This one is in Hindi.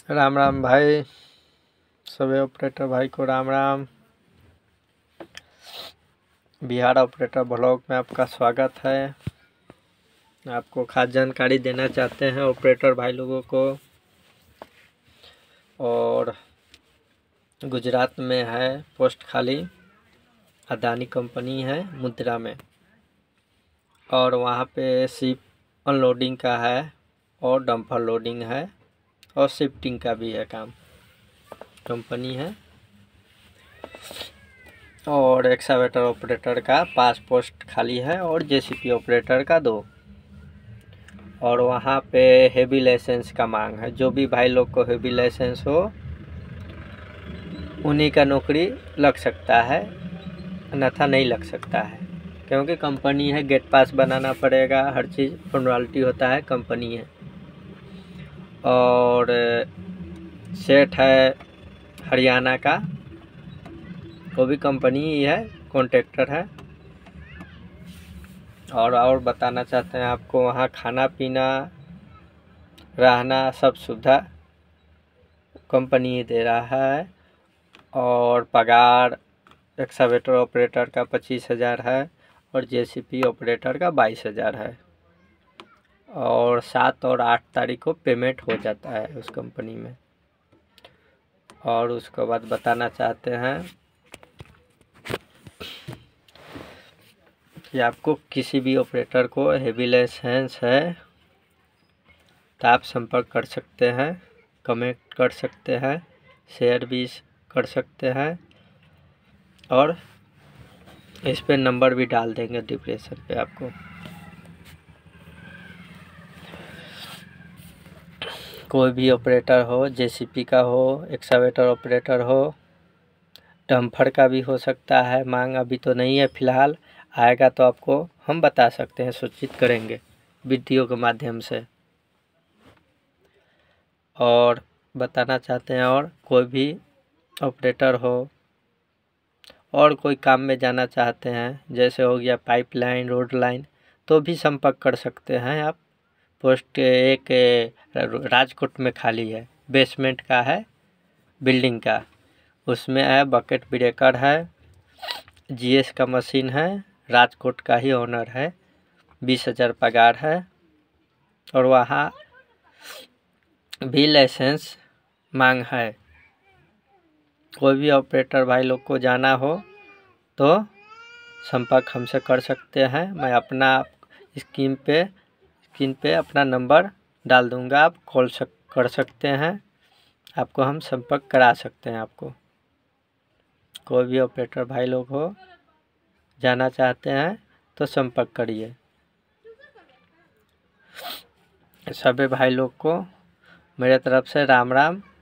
राम राम भाई, सभी ऑपरेटर भाई को राम राम। बिहार ऑपरेटर ब्लॉग में आपका स्वागत है। आपको खास जानकारी देना चाहते हैं ऑपरेटर भाई लोगों को। और गुजरात में है पोस्ट खाली, अदानी कंपनी है मुद्रा में, और वहाँ पे शिप अनलोडिंग का है और डंपर लोडिंग है और शिफ्टिंग का भी है काम, कंपनी है। और एक्सकावेटर ऑपरेटर का 5 पोस्ट खाली है और जेसीपी ऑपरेटर का 2। और वहाँ पे हेवी लाइसेंस का मांग है। जो भी भाई लोग को हेवी लाइसेंस हो उन्हीं का नौकरी लग सकता है, अन्यथा नहीं लग सकता है, क्योंकि कंपनी है। गेट पास बनाना पड़ेगा, हर चीज़ फॉर्मेलिटी होता है, कंपनी है। और सेठ है हरियाणा का, वो भी कंपनी ही है, कॉन्ट्रैक्टर है। और बताना चाहते हैं आपको, वहाँ खाना पीना रहना सब सुविधा कंपनी ही दे रहा है। और पगार एक्सकावेटर ऑपरेटर का 25,000 है और जेसीपी ऑपरेटर का 22,000 है। और 7 और 8 तारीख को पेमेंट हो जाता है उस कंपनी में। और उसके बाद बताना चाहते हैं कि आपको किसी भी ऑपरेटर को हेवी लाइसेंस है तो आप संपर्क कर सकते हैं, कमेंट कर सकते हैं, शेयर भी कर सकते हैं, और इस पे नंबर भी डाल देंगे डिस्क्रिप्शन पे आपको। कोई भी ऑपरेटर हो, जेसीपी का हो, एक्सकावेटर ऑपरेटर हो, डंपर का भी हो सकता है। मांग अभी तो नहीं है फिलहाल, आएगा तो आपको हम बता सकते हैं, सूचित करेंगे वीडियो के माध्यम से। और बताना चाहते हैं, और कोई भी ऑपरेटर हो और कोई काम में जाना चाहते हैं, जैसे हो गया पाइपलाइन, रोड लाइन, तो भी संपर्क कर सकते हैं आप। पोस्ट एक राजकोट में खाली है, बेसमेंट का है, बिल्डिंग का, उसमें है। बकेट ब्रेकर है, जीएस का मशीन है, राजकोट का ही ओनर है, 20,000 पगार है। और वहाँ भी लाइसेंस मांग है। कोई भी ऑपरेटर भाई लोग को जाना हो तो संपर्क हमसे कर सकते हैं। मैं अपना स्क्रीन पे अपना नंबर डाल दूंगा, आप कॉल कर सकते हैं, आपको हम संपर्क करा सकते हैं। आपको कोई भी ऑपरेटर भाई लोग हो, जाना चाहते हैं तो संपर्क करिए। सभी भाई लोग को मेरे तरफ से राम राम।